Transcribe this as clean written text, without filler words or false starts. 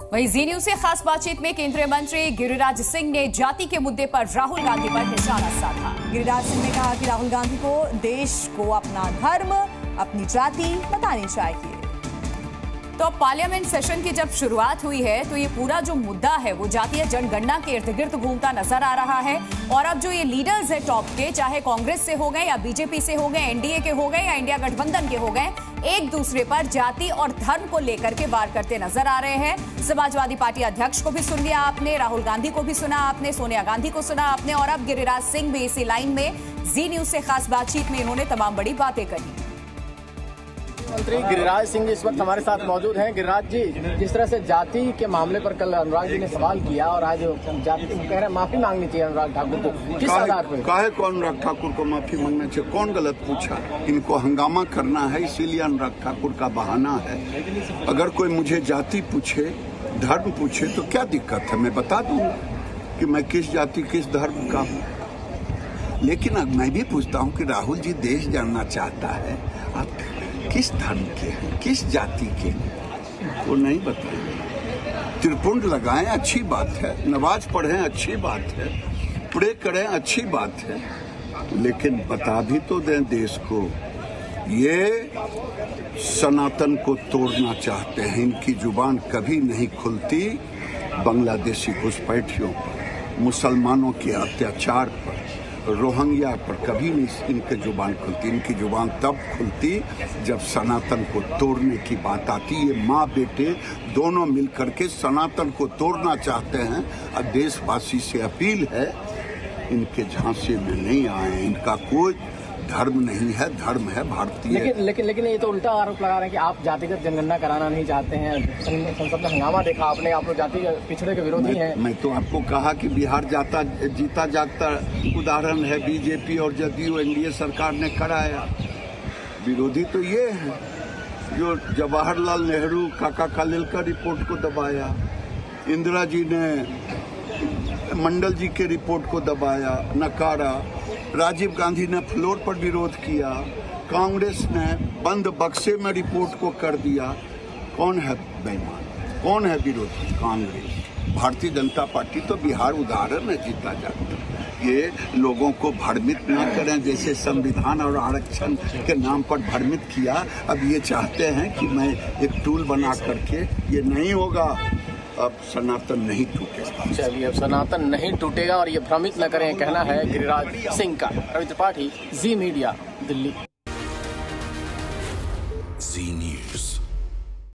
वहीं जी न्यूज से खास बातचीत में केंद्रीय मंत्री गिरिराज सिंह ने जाति के मुद्दे पर राहुल गांधी पर निशाना साधा। गिरिराज सिंह ने कहा कि राहुल गांधी को देश को अपना धर्म, अपनी जाति बतानी चाहिए। तो पार्लियामेंट सेशन की जब शुरुआत हुई है तो ये पूरा जो मुद्दा है वो जातीय जनगणना के इर्द गिर्द घूमता नजर आ रहा है। और अब जो ये लीडर्स है टॉप के, चाहे कांग्रेस से हो गए या बीजेपी से हो गए, एनडीए के हो गए या इंडिया गठबंधन के हो गए, एक दूसरे पर जाति और धर्म को लेकर के वार करते नजर आ रहे हैं। समाजवादी पार्टी अध्यक्ष को भी सुन लिया आपने, राहुल गांधी को भी सुना आपने, सोनिया गांधी को सुना आपने, और अब गिरिराज सिंह भी इसी लाइन में जी न्यूज से खास बातचीत में इन्होंने तमाम बड़ी बातें कही। मंत्री गिरिराज सिंह जी इस वक्त हमारे साथ मौजूद हैं। गिरिराज जी, जिस तरह से जाति के मामले पर कल अनुराग जी ने सवाल किया और आज जाति कह रहे हैं माफी मांगनी चाहिए अनुराग ठाकुर को, किस आधार पर? काहे को अनुराग ठाकुर को माफी मांगना चाहिए? कौन गलत पूछा? इनको हंगामा करना है, इसीलिए अनुराग ठाकुर का बहाना है। अगर कोई मुझे जाति पूछे, धर्म पूछे तो क्या दिक्कत है, मैं बता दूंगा कि मैं किस जाति किस धर्म का हूँ। लेकिन अब मैं भी पूछता हूँ कि राहुल जी देश जानना चाहता है, आप किस धर्म के हैं, किस जाति के हैं, वो नहीं बताएंगे। त्रिपुंड लगाएं अच्छी बात है, नमाज पढ़ें अच्छी बात है, प्रे करें अच्छी बात है, लेकिन बता भी तो दें देश को ये सनातन को तोड़ना चाहते हैं। इनकी जुबान कभी नहीं खुलती बांग्लादेशी घुसपैठियों पर, मुसलमानों के अत्याचार पर, रोहिंग्या पर कभी नहीं इनकी जुबान खुलती। इनकी जुबान तब खुलती जब सनातन को तोड़ने की बात आती। ये माँ बेटे दोनों मिलकर के सनातन को तोड़ना चाहते हैं। अब देशवासी से अपील है, इनके झांसे में नहीं आए। इनका कोई धर्म नहीं है, धर्म है भारतीय। लेकिन ये तो उल्टा आरोप लगा रहे हैं कि आप जातिगत जनगणना कराना नहीं चाहते हैं। संसद में हंगामा देखा आपने, आप लोग जाति पिछड़े के विरोधी हैं। मैं तो आपको कहा कि बिहार जीता जागता उदाहरण है। बीजेपी और जदयू एनडीए सरकार ने कराया। विरोधी तो ये है जो जवाहरलाल नेहरू काका कालेलकर रिपोर्ट को दबाया, इंदिरा जी ने मंडल जी के रिपोर्ट को दबाया, नकारा, राजीव गांधी ने फ्लोर पर विरोध किया, कांग्रेस ने बंद बक्से में रिपोर्ट को कर दिया। कौन है बेईमान, कौन है विरोधी? कांग्रेस। भारतीय जनता पार्टी तो बिहार उदाहरण है जीता जाता। ये लोगों को भ्रमित न करें, जैसे संविधान और आरक्षण के नाम पर भ्रमित किया। अब ये चाहते हैं कि मैं एक टूल बना करके, ये नहीं होगा। अब सनातन नहीं टूटेगा। चलिए, अब सनातन नहीं टूटेगा और ये भ्रमित न करें, कहना है गिरिराज सिंह का। रवि त्रिपाठी, जी मीडिया, दिल्ली।